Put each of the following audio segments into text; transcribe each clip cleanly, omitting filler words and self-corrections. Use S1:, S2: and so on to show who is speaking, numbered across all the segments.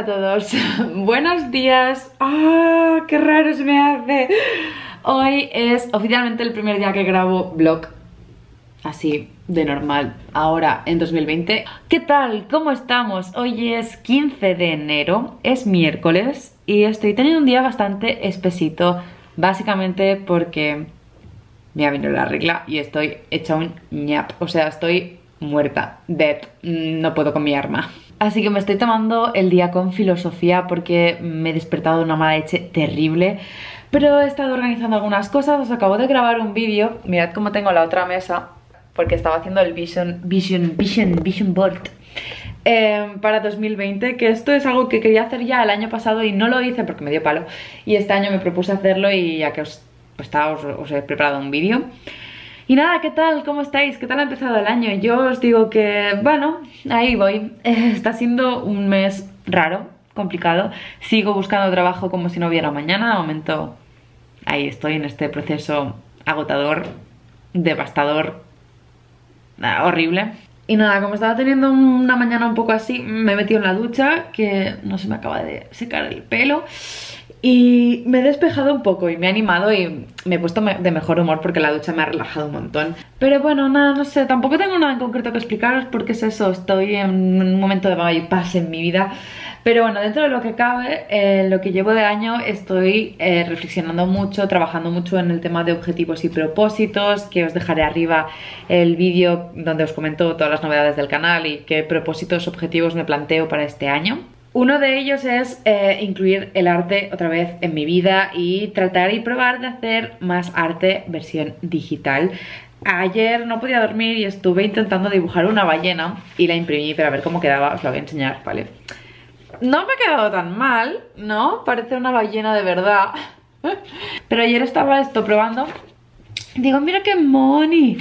S1: a todos, buenos días. ¡Ah! ¡Qué raro se me hace! Hoy es oficialmente el primer día que grabo vlog así de normal, ahora en 2020. ¿Qué tal? ¿Cómo estamos? Hoy es 15 de enero, es miércoles y estoy teniendo un día bastante espesito, básicamente porque me ha venido la regla y estoy hecha un ñap, o sea, estoy muerta, dead, no puedo con mi arma. Así que me estoy tomando el día con filosofía porque me he despertado de una mala leche terrible. Pero he estado organizando algunas cosas, os acabo de grabar un vídeo. Mirad cómo tengo la otra mesa, porque estaba haciendo el Vision Board para 2020. Que esto es algo que quería hacer ya el año pasado y no lo hice porque me dio palo. Y este año me propuse hacerlo y ya que os he preparado un vídeo. Y nada, ¿qué tal? ¿Cómo estáis? ¿Qué tal ha empezado el año? Yo os digo que, bueno, ahí voy. Está siendo un mes raro, complicado. Sigo buscando trabajo como si no hubiera mañana. De momento, ahí estoy en este proceso agotador, devastador, horrible. Y nada, como estaba teniendo una mañana un poco así, me he metido en la ducha, que no se me acaba de secar el pelo. Y me he despejado un poco y me he animado y me he puesto de mejor humor porque la ducha me ha relajado un montón. Pero bueno, nada, no sé, tampoco tengo nada en concreto que explicaros porque es eso, estoy en un momento de bypass en mi vida. Pero bueno, dentro de lo que cabe, lo que llevo de año estoy reflexionando mucho, trabajando mucho en el tema de objetivos y propósitos, que os dejaré arriba el vídeo donde os comento todas las novedades del canal y qué propósitos, objetivos me planteo para este año. Uno de ellos es incluir el arte otra vez en mi vida y tratar y probar de hacer más arte versión digital. Ayer no podía dormir y estuve intentando dibujar una ballena y la imprimí, pero a ver cómo quedaba, os la voy a enseñar, ¿vale? No me ha quedado tan mal, ¿no? Parece una ballena de verdad. Pero ayer estaba probando. Digo, mira qué money.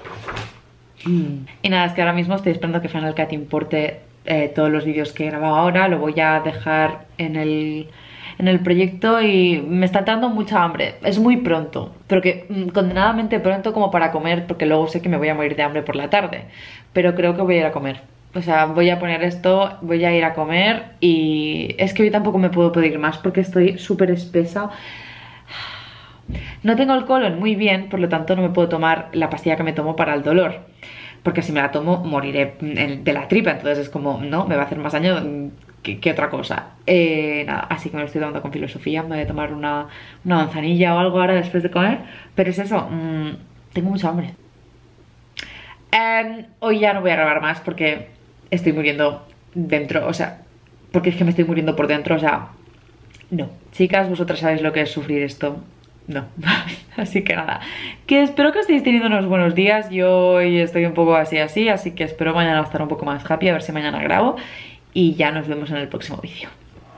S1: Y nada, es que ahora mismo estoy esperando que Final Cut importe todos los vídeos que he grabado ahora. Lo voy a dejar en el proyecto y me está dando mucha hambre. Es muy pronto, pero que condenadamente pronto como para comer, porque luego sé que me voy a morir de hambre por la tarde. Pero creo que voy a ir a comer. O sea, voy a poner esto, voy a ir a comer y es que hoy tampoco me puedo pedir más porque estoy súper espesa. No tengo el colon muy bien, por lo tanto no me puedo tomar la pastilla que me tomo para el dolor. Porque si me la tomo moriré de la tripa, entonces es como, no, me va a hacer más daño que otra cosa. Nada, así que me lo estoy tomando con filosofía, me voy a tomar una manzanilla o algo ahora después de comer. Pero es eso, tengo mucha hambre. Hoy ya no voy a grabar más porque estoy muriendo dentro, o sea, porque es que me estoy muriendo por dentro, o sea, no. Chicas, vosotras sabéis lo que es sufrir esto. No, así que nada, que espero que estéis teniendo unos buenos días. Yo hoy estoy un poco así, así que espero mañana estar un poco más happy, a ver si mañana grabo. Y ya nos vemos en el próximo vídeo.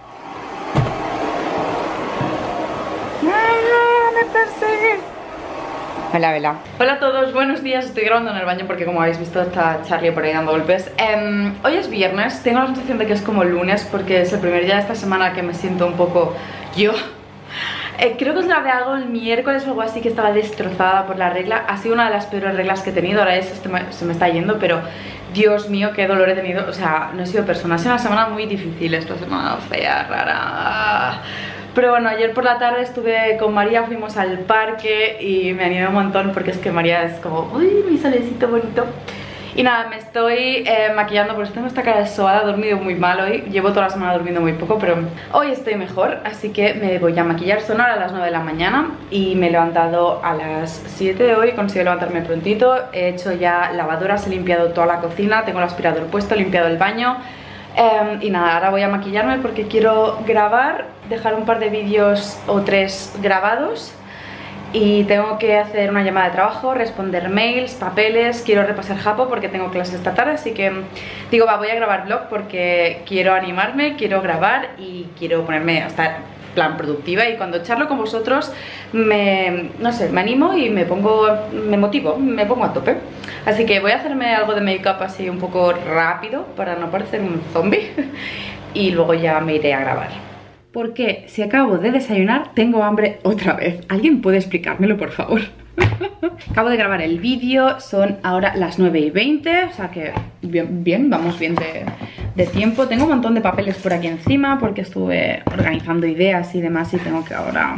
S1: ¡Me persigue! Hola, Vela. Hola a todos, buenos días. Estoy grabando en el baño porque como habéis visto está Charlie por ahí dando golpes. Hoy es viernes, tengo la sensación de que es como lunes porque es el primer día de esta semana que me siento un poco yo. Creo que os grabé algo el miércoles o algo así que estaba destrozada por la regla. Ha sido una de las peores reglas que he tenido, ahora se me está yendo, pero Dios mío, qué dolor he tenido. O sea, no he sido persona, ha sido una semana muy difícil, esta semana fea, rara. Pero bueno, ayer por la tarde estuve con María, fuimos al parque y me animé un montón porque es que María es como, uy, mi solecito bonito. Y nada, me estoy maquillando porque tengo esta cara de sobada, he dormido muy mal hoy. Llevo toda la semana durmiendo muy poco, pero hoy estoy mejor, así que me voy a maquillar. Son ahora las 9 de la mañana y me he levantado a las 7 de hoy, he conseguido levantarme prontito. He hecho ya lavadoras, he limpiado toda la cocina, tengo el aspirador puesto, he limpiado el baño. Y nada, ahora voy a maquillarme porque quiero grabar, dejar un par de vídeos o 3 grabados. Y tengo que hacer una llamada de trabajo, responder mails, papeles, quiero repasar Japo porque tengo clases esta tarde, así que digo, va, voy a grabar vlog porque quiero animarme, quiero grabar y quiero ponerme a estar plan productiva y cuando charlo con vosotros no sé, me animo y me motivo, me pongo a tope. Así que voy a hacerme algo de make-up así un poco rápido para no parecer un zombie y luego ya me iré a grabar. Porque si acabo de desayunar tengo hambre otra vez. ¿Alguien puede explicármelo, por favor? Acabo de grabar el vídeo, son ahora las 9:20, o sea que bien, vamos bien de de tiempo. Tengo un montón de papeles por aquí encima porque estuve organizando ideas y demás y tengo que ahora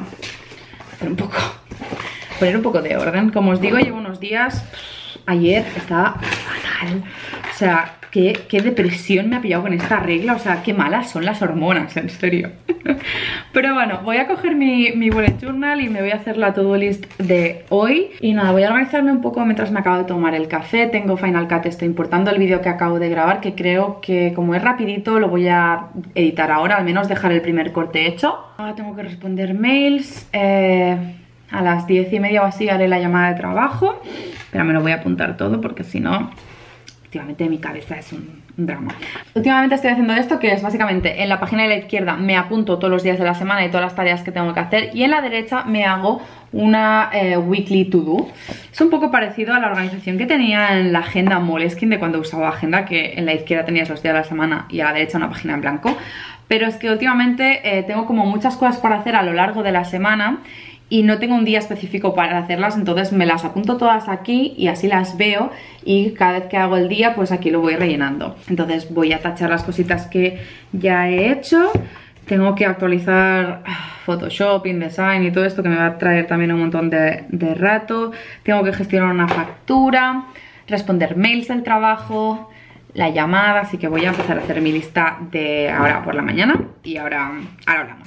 S1: poner un poco de orden. Como os digo, llevo unos días, ayer estaba fatal, o sea, qué depresión me ha pillado con esta regla, o sea, qué malas son las hormonas, en serio. Pero bueno, voy a coger mi bullet journal y me voy a hacer la to-do list de hoy. Y nada, voy a organizarme un poco mientras me acabo de tomar el café. Tengo Final Cut, estoy importando el vídeo que acabo de grabar, que creo que como es rapidito lo voy a editar ahora, al menos dejar el primer corte hecho. Ahora tengo que responder mails. A las 10:30 o así haré la llamada de trabajo, pero me lo voy a apuntar todo porque si no, últimamente mi cabeza es un drama. Últimamente estoy haciendo esto, que es básicamente en la página de la izquierda me apunto todos los días de la semana y todas las tareas que tengo que hacer, y en la derecha me hago una weekly to do. Es un poco parecido a la organización que tenía en la agenda Moleskine de cuando usaba agenda, que en la izquierda tenías los días de la semana y a la derecha una página en blanco. Pero es que últimamente tengo como muchas cosas para hacer a lo largo de la semana y no tengo un día específico para hacerlas, entonces me las apunto todas aquí y así las veo, y cada vez que hago el día pues aquí lo voy rellenando. Entonces voy a tachar las cositas que ya he hecho. Tengo que actualizar Photoshop, InDesign y todo esto, que me va a traer también un montón de rato. Tengo que gestionar una factura, responder mails del trabajo, la llamada, así que voy a empezar a hacer mi lista de ahora por la mañana y ahora hablamos.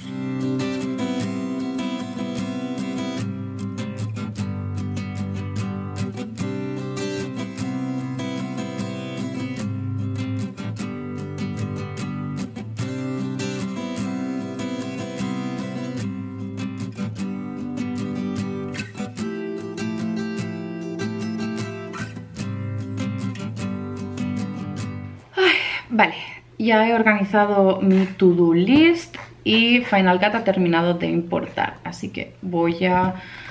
S1: Vale, ya he organizado mi to-do list y Final Cut ha terminado de importar, así que voy a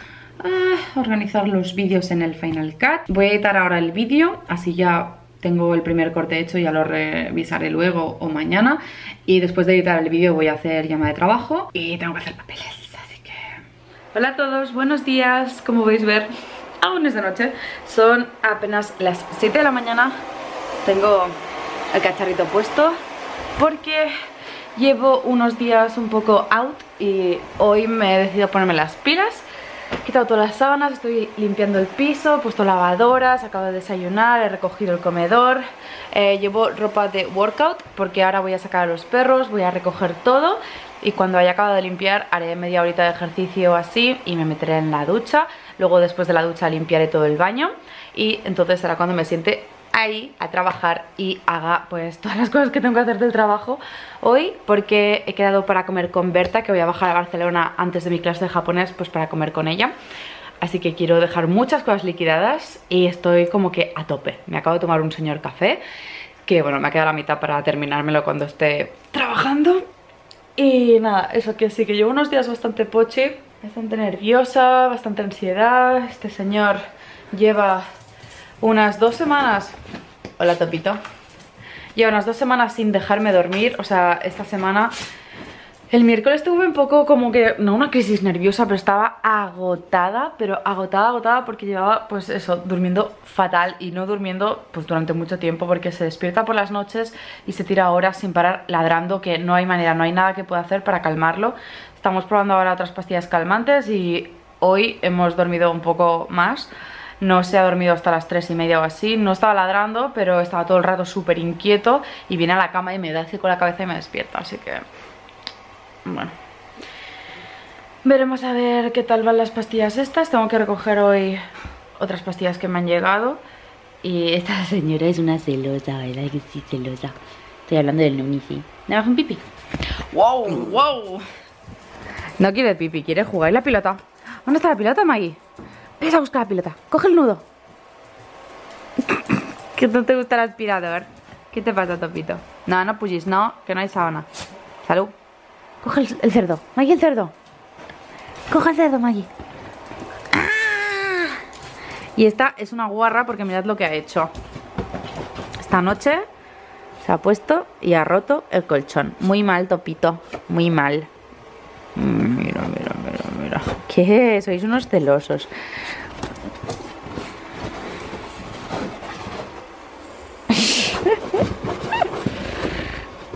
S1: organizar los vídeos en el Final Cut. Voy a editar ahora el vídeo, así ya tengo el primer corte hecho, ya lo revisaré luego o mañana. Y después de editar el vídeo voy a hacer llamada de trabajo y tengo que hacer papeles, así que... Hola a todos, buenos días. Como podéis ver, aún es de noche, son apenas las 7 de la mañana. Tengo el cacharrito puesto porque llevo unos días un poco out y hoy me he decidido ponerme las pilas. He quitado todas las sábanas, estoy limpiando el piso, he puesto lavadoras, acabo de desayunar, he recogido el comedor. Llevo ropa de workout porque ahora voy a sacar a los perros, voy a recoger todo y cuando haya acabado de limpiar haré media horita de ejercicio así y me meteré en la ducha. Luego después de la ducha limpiaré todo el baño y entonces será cuando me siente ahí a trabajar y haga pues todas las cosas que tengo que hacer del trabajo hoy, porque he quedado para comer con Berta, que voy a bajar a Barcelona antes de mi clase de japonés pues para comer con ella, así que quiero dejar muchas cosas liquidadas y estoy como que a tope. Me acabo de tomar un señor café que bueno, me ha quedado la mitad para terminármelo cuando esté trabajando. Y nada, eso, que sí, que llevo unos días bastante pochi, bastante nerviosa, bastante ansiedad. Este señor lleva unas 2 semanas... Hola, Topito. Lleva unas 2 semanas sin dejarme dormir. O sea, esta semana... El miércoles tuve un poco como que... No una crisis nerviosa, pero estaba agotada. Pero agotada porque llevaba, pues eso, durmiendo fatal. Y no durmiendo, pues durante mucho tiempo, porque se despierta por las noches y se tira horas sin parar ladrando, que no hay manera, no hay nada que pueda hacer para calmarlo. Estamos probando ahora otras pastillas calmantes y hoy hemos dormido un poco más. No se ha dormido hasta las 3:30 o así. No estaba ladrando, pero estaba todo el rato súper inquieto. Y viene a la cama y me da así con la cabeza y me despierta. Así que... bueno. Veremos a ver qué tal van las pastillas estas. Tengo que recoger hoy otras pastillas que me han llegado. Y esta señora es una celosa, ¿verdad? Que sí, celosa. Estoy hablando del Nuni, sí. ¿Me bajo un pipi? ¡Wow! ¡Wow! No quiere pipi, quiere jugar. ¿Y la pilota? ¿Dónde está la pilota, Maggie? Ves a buscar la pilota. Coge el nudo. ¿Que no te gusta el aspirador? ¿Qué te pasa, Topito? No, no puyis, no, que no hay sábana. Salud. Coge el cerdo. Maggie, el cerdo. Coge el cerdo, Maggie. ¡Ah! Y esta es una guarra porque mirad lo que ha hecho. Esta noche se ha puesto y ha roto el colchón. Muy mal, Topito. Muy mal. Mira, mira, mira, mira. ¿Qué? Sois unos celosos.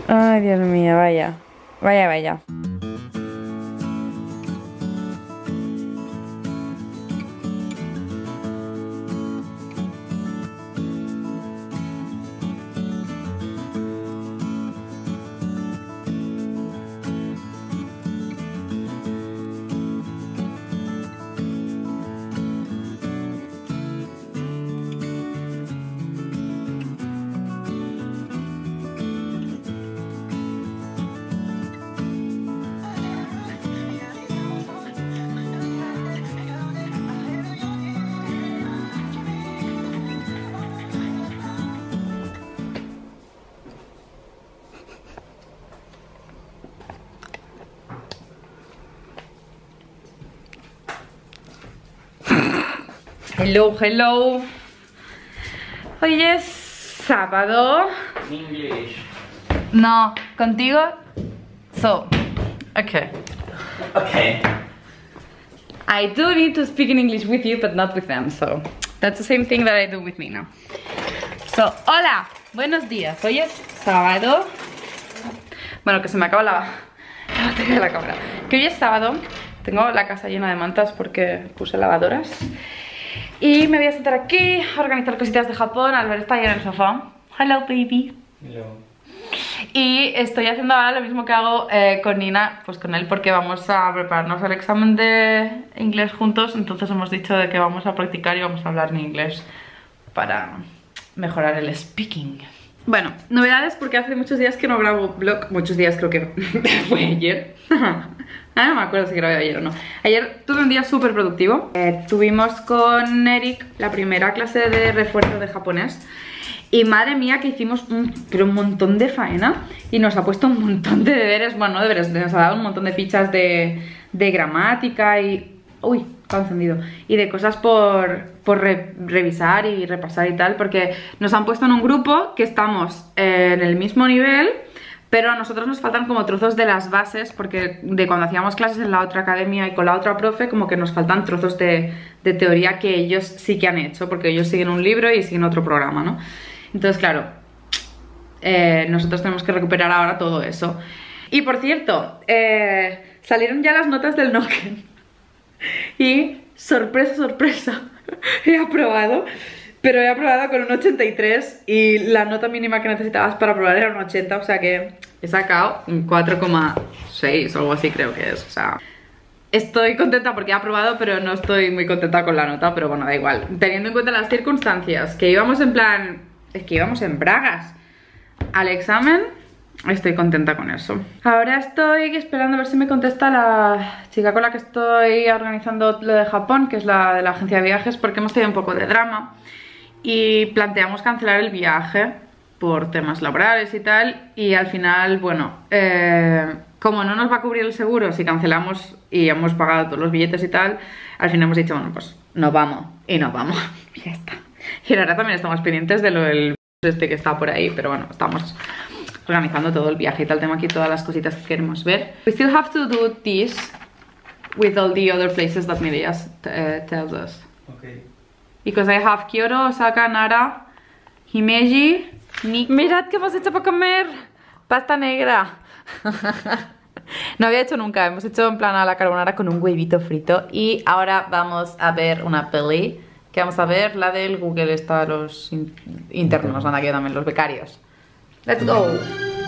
S1: Ay, Dios mío, vaya. Vaya, vaya. Hello, hello. Hoy es sábado.
S2: English.
S1: No, contigo. So, okay.
S2: Okay.
S1: I do need to speak in English with you, but not with them. So, that's the same thing that I do with me now. So, hola, buenos días. Hoy es sábado. Bueno, que se me acaba la batería de la cámara. Que hoy es sábado. Tengo la casa llena de mantas porque puse lavadoras. Y me voy a sentar aquí a organizar cositas de Japón. Albert está ahí en el sofá. Hello, baby.
S2: Hello.
S1: Y estoy haciendo ahora lo mismo que hago con Nina, pues con él, porque vamos a prepararnos al examen de inglés juntos. Entonces hemos dicho de que vamos a practicar y vamos a hablar en inglés para mejorar el speaking. Bueno, novedades porque hace muchos días que no grabo vlog. Muchos días, creo que fue ayer. No me acuerdo si grabé ayer o no. Ayer tuve un día súper productivo. Tuvimos con Eric la primera clase de refuerzo de japonés. Y madre mía que hicimos un montón de faena. Y nos ha puesto un montón de deberes. Bueno, no deberes, nos ha dado un montón de fichas de gramática y... Uy, está encendido. Y de cosas por revisar y repasar y tal. Porque nos han puesto en un grupo que estamos en el mismo nivel, pero a nosotros nos faltan como trozos de las bases, porque de cuando hacíamos clases en la otra academia y con la otra profe, como que nos faltan trozos de teoría que ellos sí que han hecho, porque ellos siguen un libro y siguen otro programa, ¿no? Entonces, claro, nosotros tenemos que recuperar ahora todo eso. Y por cierto, salieron ya las notas del Noken. Y, sorpresa, sorpresa, he aprobado. Pero he aprobado con un 83 y la nota mínima que necesitabas para aprobar era un 80, o sea que he sacado un 4,6 o algo así creo que es, o sea... Estoy contenta porque he aprobado, pero no estoy muy contenta con la nota, pero bueno, da igual. Teniendo en cuenta las circunstancias, que íbamos en plan... Es que íbamos en bragas al examen, estoy contenta con eso. Ahora estoy esperando a ver si me contesta la chica con la que estoy organizando lo de Japón, que es la de la agencia de viajes, porque hemos tenido un poco de drama. Y planteamos cancelar el viaje por temas laborales y tal. Y al final, bueno, como no nos va a cubrir el seguro si cancelamos y hemos pagado todos los billetes y tal, al final hemos dicho, bueno, pues nos vamos y nos vamos. Y ya está. Y la verdad también estamos pendientes de lo del este que está por ahí, pero bueno, estamos organizando todo el viaje y tal. Tengo aquí todas las cositas que queremos ver. We still have to do this with all the other places that Mireia tells us.
S2: Okay.
S1: Because I have Kyoto, Osaka, Nara, Himeji, Nikko. Mirad qué hemos hecho para comer. Pasta negra. No había hecho nunca. Hemos hecho en plan a la carbonara con un huevito frito. Y ahora vamos a ver una peli. Que vamos a ver la del Google. Está los internos. Van aquí también los becarios. Let's go.